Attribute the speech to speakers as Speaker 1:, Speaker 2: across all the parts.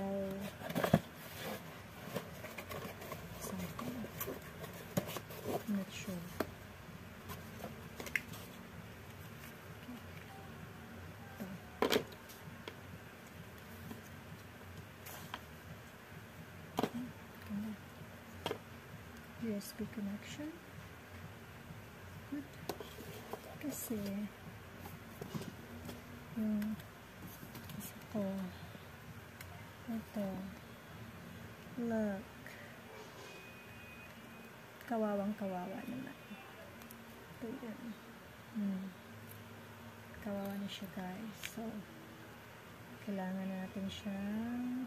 Speaker 1: try something. I'm not sure. USB connection. Kasi yung isa ko ito, look, kawawang kawawa naman ito yun. Kawawa na siya guys, so kailangan natin siyang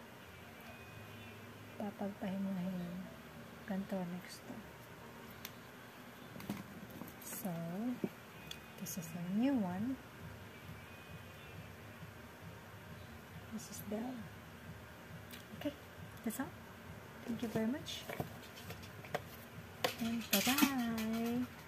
Speaker 1: papagpahimuhin. Ganito next to. So this is a new one. This is Dell. Okay, that's all. Thank you very much. And bye-bye.